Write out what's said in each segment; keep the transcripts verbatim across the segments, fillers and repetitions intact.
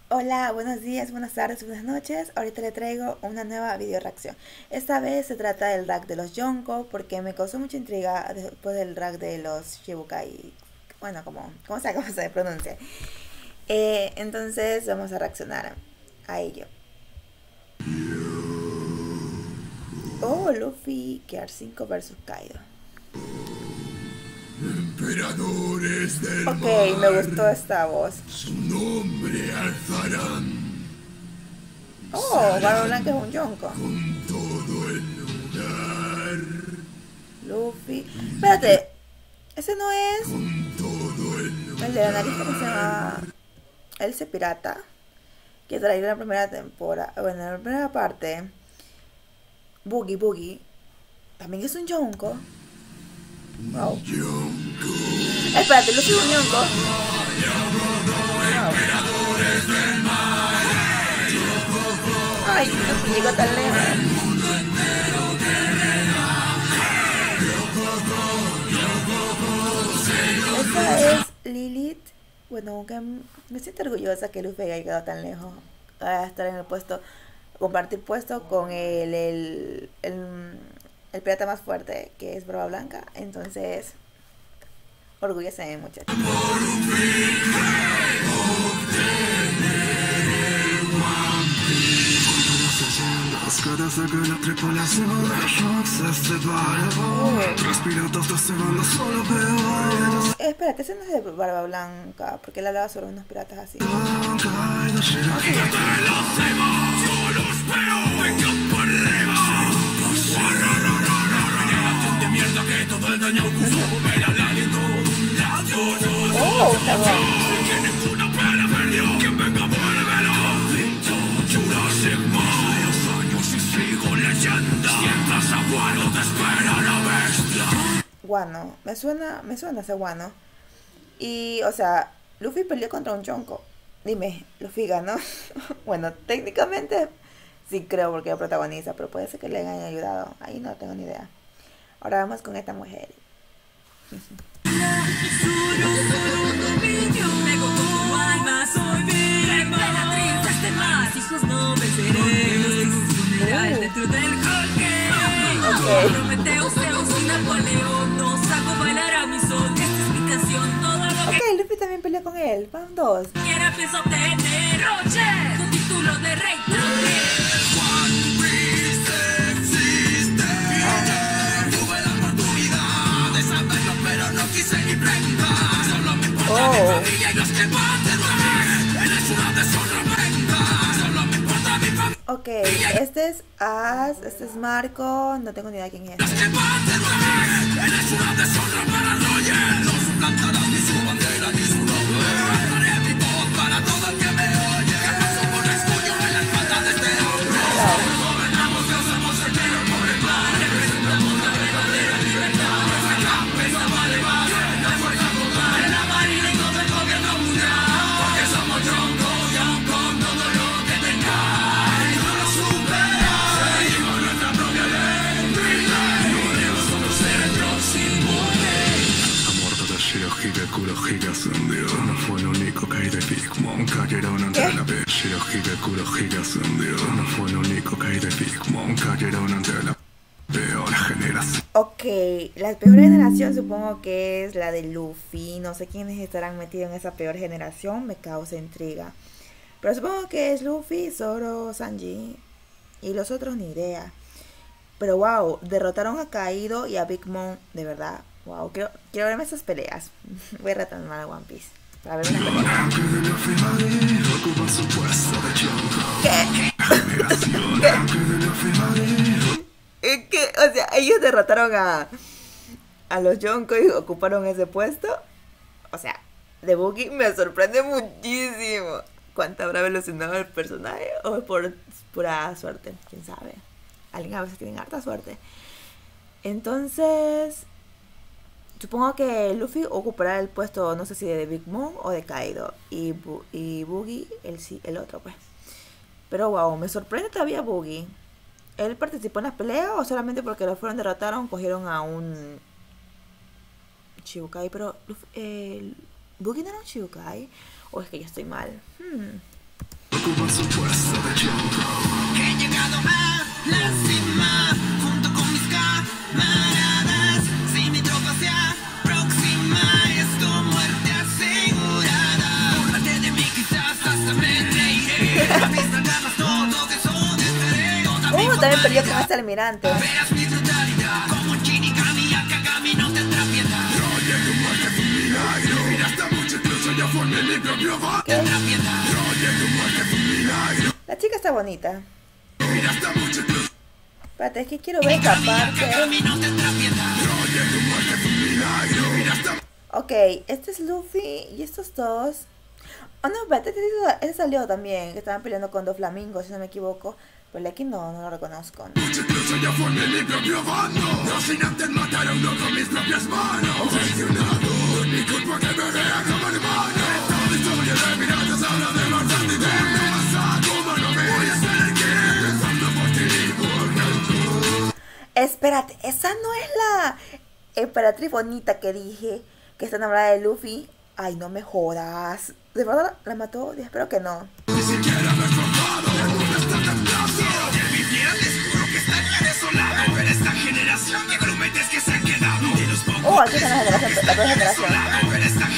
Hola, buenos días, buenas tardes, buenas noches. Ahorita le traigo una nueva video reacción. Esta vez se trata del rack de los Yonko porque me causó mucha intriga después del rack de los Shibukai. Bueno, como, ¿cómo se, cómo se pronuncia? Eh, entonces vamos a reaccionar a ello. Oh, Luffy Gear cinco versus Kaido. Emperadores del Ok, mar, me gustó esta voz. su nombre alzarán. Oh, Barba Blanca es un Yonko. Con todo el lugar. Luffy. Espérate, ese no es Con todo el lugar. el de la nariz, ¿cómo se llama? Él se pirata. Que traía en la primera temporada. Bueno, en la primera parte. Boogie Boogie. También es un Yonko. Wow. Yonko. Espérate, Luffy es un Yonko. Wow. Ay, no llegó tan lejos. Esta es Lilith. Bueno, aunque me siento orgullosa que Luffy haya llegado tan lejos. A estar en el puesto, compartir puesto con el, el, el, el pirata más fuerte, que es Barba Blanca. Entonces, orgullosa de muchacho. Cada saga la tripulación Rocks se separa Tres piratas de ese bando solo peor Eh, espérate, ese no es de Barba Blanca, porque él hablaba sobre unos piratas así. Kaido Shiraki Oh, está bueno. Guano, me suena, me suena ese guano. Y, o sea, Luffy peleó contra un Yonko. Dime, Luffy ganó. Bueno, técnicamente sí creo porque ella protagoniza, pero puede ser que le hayan ayudado. Ahí no tengo ni idea. Ahora vamos con esta mujer. Okay. Ok, Luffy también peleó con él. Van dos. Oh. Ok, este es As, este es Marco, no tengo ni idea quién es. Kurohige ascendió, no fue el único Kaido y Big Mom cayeron ante la vez. Shirohige Kurohige ascendió, no fue el único Kaido y Big Mom cayeron ante la peor generación. Ok, la peor generación supongo que es la de Luffy. No sé quiénes estarán metidos en esa peor generación, me causa intriga. Pero supongo que es Luffy, Zoro, Sanji y los otros ni idea. Pero wow, derrotaron a Kaido y a Big Mom, de verdad. Wow, quiero, quiero verme esas peleas. Voy a retomar a One Piece para ver una pelea. ¿Qué? ¿Qué? ¿Qué? O sea, ellos derrotaron a a los Yonko y ocuparon ese puesto. O sea, de Boogie me sorprende muchísimo. ¿Cuánto habrá evolucionado el personaje? ¿O es por pura suerte? ¿Quién sabe? Alguien a veces tiene harta suerte. Entonces, supongo que Luffy ocupará el puesto, no sé si de Big Mom o de Kaido. Y, Bu y Boogie, el, el otro, pues. Pero wow, me sorprende todavía Boogie. ¿Él participó en las peleas o solamente porque lo fueron derrotaron, cogieron a un Shibukai? Pero, eh, ¿Boogie no era un Shibukai? ¿O es que yo estoy mal? Hmm. por supuesto de Yonko. He llegado a la cima junto con mis camaradas. Si mi tropa se aproxima, es tu muerte asegurada. Búrlate de mí, quizás hasta me reiré. A mis nalgadas todo deshonestaré. Uh, también perdió con este almirante. Verás mi brutalidad. Como un Shinigami, a Kagami no tendrá piedad. Oye, tu muerte es un milagro. Miraste mucho, incluso yo formé mi propio bando. Tendrá piedad. Oye, tu muerte es un milagro. La chica está bonita. Miraste mucho, incluso Espérate, es que quiero ver esta parte. Kagami no tendrá piedad. Oye, tu muerte es un milagro. Miraste Ok, este es Luffy y estos dos. Oh no, espérate, este, este salió también. Que estaban peleando con dos flamingos, si no me equivoco. Pero el aquí no, no lo reconozco. mucho, incluso yo formé mi propio bando. No sin antes matar a uno con mis propias manos. Obsesionado, es mi culpa que me vea como hermano. Esta historia de piratas habla de verdad y de masa. Como no me voy a ser quien pensando por ti, por Yonko. Espérate, esa no es la emperatriz bonita que dije que está enamorada de Luffy. Ay, no me jodas. ¿De verdad la mató? Espero que no. Ni siquiera me he esforzado. El mundo está temblando. Si ella viviera, les juro que estaría desolado. Pero esta generación de grumetes que se han quedado. De los pocos Oh, aquí está la generación, la otra generación. desolado. Pero esta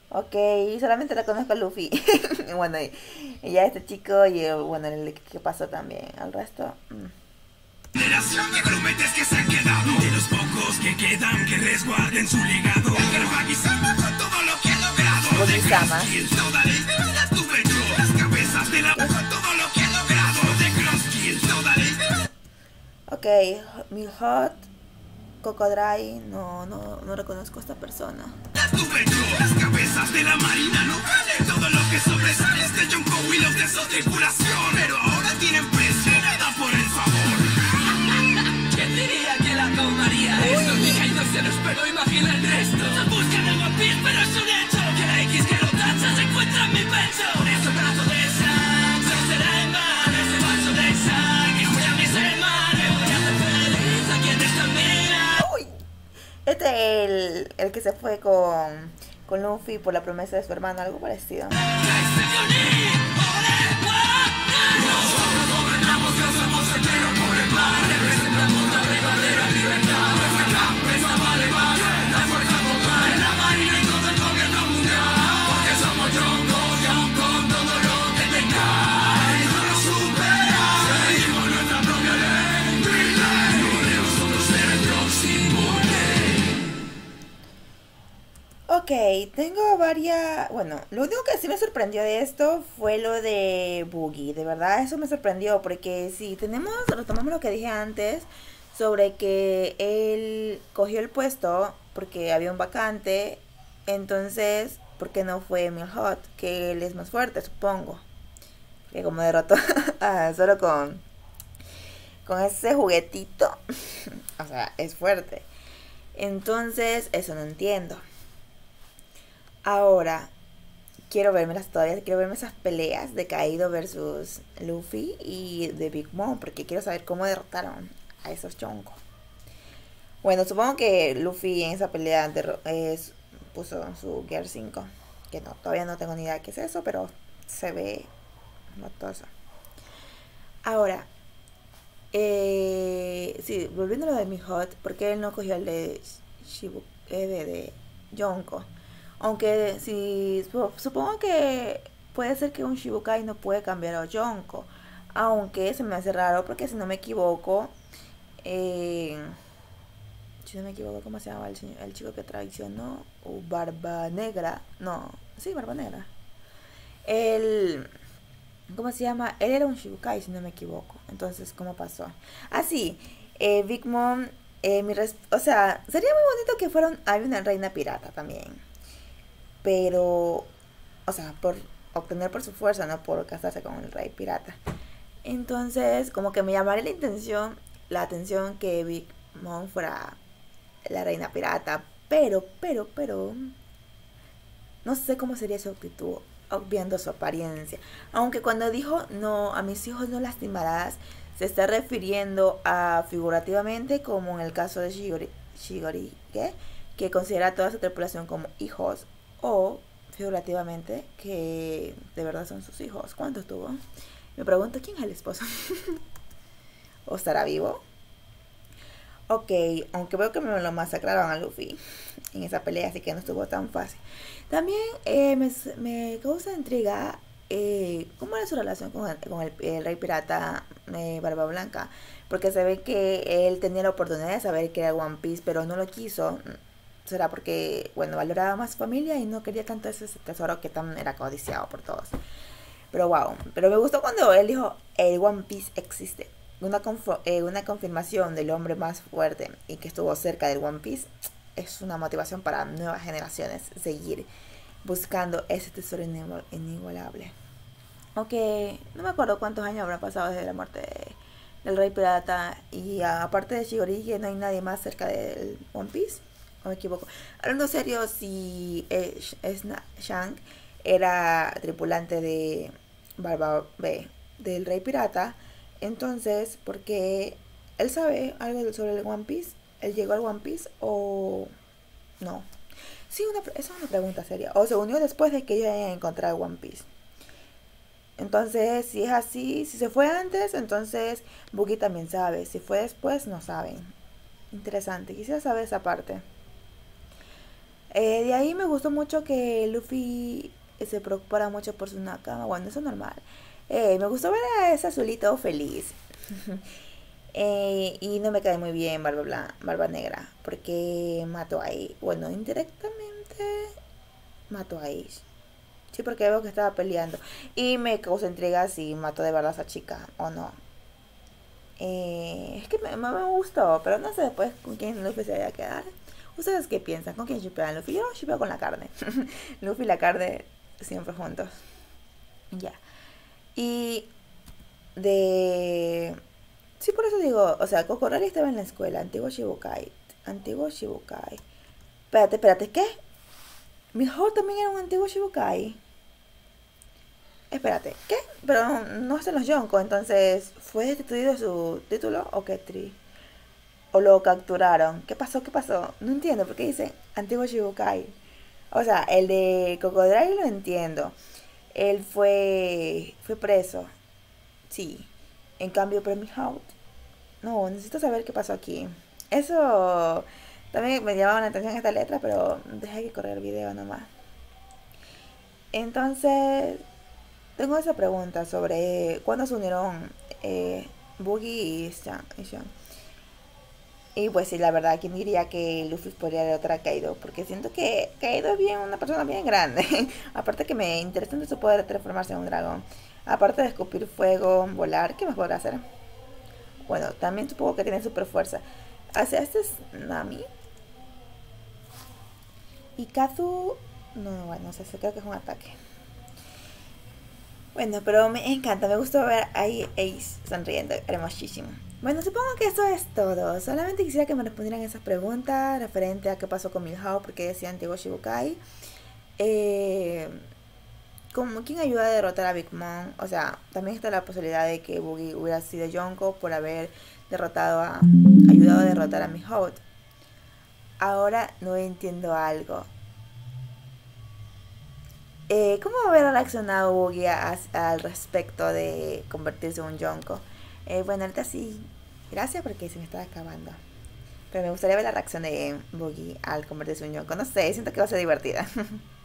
Ok, solamente reconozco a Luffy. Y bueno, y, y ya este chico y eh, bueno, el que pasó también. Al resto. mm. generación de grumetes que se han quedado. De los pocos que quedan que resguarden su legado. Pero Hagi-sama con todo lo que ha logrado. Hagi-sama. Kill, toda la vida tuve yo. Las cabezas de la con todo lo que ha logrado. De Crosskill, toda la vida. Ok, Milhot, Cocodrai. No, no, no reconozco a esta persona. Las tuve yo. Las cabezas de la marina no valen todo lo que sobresale. Este Yonko y los de su tripulación. Pero ahora tienen precio y nada por el favor. ¿Quién diría que la tomaría? Esto mi caído se lo espero, imagina el resto. Se busca de One Piece, pero es un hecho que la X que lo tacha se encuentra en mi pecho. Por eso brazo de sangre será en vano. Ese vaso de sangre jura a mis hermanos. Voy a hacer feliz a quienes también. Uy, este es el, el que se fue con, con Luffy por la promesa de su hermano, algo parecido. Ok, tengo varias... Bueno, lo único que sí me sorprendió de esto fue lo de Boogie. De verdad, eso me sorprendió porque si tenemos, retomamos lo que dije antes sobre que él cogió el puesto porque había un vacante. Entonces, ¿por qué no fue Milhot? Que él es más fuerte, supongo. Que como derrotó a solo con, con ese juguetito. O sea, es fuerte. Entonces, eso no entiendo. Ahora, quiero verme las todavía, quiero verme esas peleas de Kaido versus Luffy y de Big Mom, porque quiero saber cómo derrotaron a esos Yonko. Bueno, supongo que Luffy en esa pelea derro es, puso su Gear cinco, que no, todavía no tengo ni idea de qué es eso, pero se ve matoso. Ahora, eh, sí, volviendo a lo de Milhot, ¿por qué él no cogió el de Shibu, eh, de, de Yonko? Aunque si supongo que puede ser que un Shibukai no puede cambiar a Yonko. Aunque se me hace raro porque si no me equivoco, eh, si no me equivoco, ¿cómo se llama el, señor, el chico que traicionó? Uh, Barba Negra. No, sí, Barba Negra. El, ¿cómo se llama? Él era un Shibukai, si no me equivoco. Entonces, ¿cómo pasó? Ah, sí, eh, Big Mom, eh, mi res o sea, sería muy bonito que fuera un, hay una reina pirata también. Pero, o sea, por obtener por su fuerza, no por casarse con el rey pirata. Entonces, como que me llamaría la intención, la atención que Big Mom fuera la reina pirata. Pero, pero, pero, no sé cómo sería su actitud, viendo su apariencia. Aunque cuando dijo, no, a mis hijos no lastimarás, se está refiriendo a figurativamente, como en el caso de Shigori, Shigori ¿qué? Que considera a toda su tripulación como hijos. O figurativamente, que de verdad son sus hijos. ¿Cuántos tuvo? Me pregunto quién es el esposo. ¿O estará vivo? Ok, aunque veo que me lo masacraron a Luffy en esa pelea, así que no estuvo tan fácil. También eh, me, me causa intriga eh, cómo era su relación con el, con el, el rey pirata eh, Barba Blanca. Porque se ve que él tenía la oportunidad de saber que era One Piece, pero no lo quiso. Será porque, bueno, valoraba más su familia y no quería tanto ese tesoro que tan era codiciado por todos. Pero wow, pero me gustó cuando él dijo, el One Piece existe. Una, eh, una confirmación del hombre más fuerte y que estuvo cerca del One Piece es una motivación para nuevas generaciones seguir buscando ese tesoro inigualable. Aunque no me acuerdo cuántos años habrán pasado desde la muerte de, del rey pirata, y aparte de Shigorigi no hay nadie más cerca del One Piece, o me equivoco. Hablando serio, si eh, Shank era tripulante de Barba B del rey pirata, entonces, porque él sabe algo sobre el One Piece, él llegó al One Piece o no. Sí, una, esa es una pregunta seria. O se unió después de que ellos hayan encontrado el One Piece. Entonces, si es así, si se fue antes, entonces Buggy también sabe. Si fue después, no saben. Interesante, quisiera saber esa parte. Eh, de ahí me gustó mucho que Luffy se preocupara mucho por su Nakama. Bueno, eso es normal. Eh, me gustó ver a ese azulito feliz. eh, y no me cae muy bien Barba Blanca, Barba Negra, porque mató a Ace. Bueno, indirectamente mató a Ace. Sí, porque veo que estaba peleando. Y me causa intriga si mató de verdad a esa chica o no. Eh, es que me, me, me gustó, pero no sé después con quién Luffy se vaya a quedar. ¿Ustedes qué piensan? ¿Con quién shipean Luffy? Yo shipeo con la carne. Luffy y la carne siempre juntos. Ya. Y de... Sí, por eso digo, o sea, Kokorari estaba en la escuela, antiguo Shibukai. Antiguo Shibukai. Espérate, espérate, ¿qué? Mihawk también era un antiguo Shibukai. Espérate, ¿qué? Pero no hacen los Yonko, entonces, ¿fue destituido su título o qué tri? ¿O lo capturaron? ¿Qué pasó? ¿Qué pasó? No entiendo, ¿por qué dicen antiguo Shibukai? O sea, el de Crocodile lo entiendo. Él fue fue preso. Sí. En cambio, pero Mihawk, no, necesito saber qué pasó aquí. Eso también me llamaba la atención esta letra, pero dejé que correr el video nomás. Entonces, tengo esa pregunta sobre cuándo se unieron eh, Buggy y Shank. Y pues sí, la verdad, ¿quién diría que Luffy podría derrotar a Kaido? Porque siento que Kaido es bien, una persona bien grande. Aparte que me interesa de su poder de transformarse en un dragón. Aparte de escupir fuego, volar, ¿qué más podrá hacer? Bueno, también supongo que tiene super fuerza. O sea, este es Nami. Y Kazu... No, bueno, no sé, creo que es un ataque. Bueno, pero me encanta, me gustó ver ahí Ace sonriendo, hermosísimo. Bueno, supongo que eso es todo. Solamente quisiera que me respondieran esas preguntas referente a qué pasó con Mihawk, porque decía antiguo Shibukai. Eh, como quién ayuda a derrotar a Big Mom. O sea, también está la posibilidad de que Buggy hubiera sido Yonko por haber derrotado a, ayudado a derrotar a Mihawk. Ahora no entiendo algo. Eh, ¿Cómo hubiera reaccionado Buggy a, a, al respecto de convertirse en un Yonko? Eh, bueno, ahorita sí, gracias porque se me está acabando. Pero me gustaría ver la reacción de Buggy al convertirse en un Yonko. No sé, siento que va a ser divertida.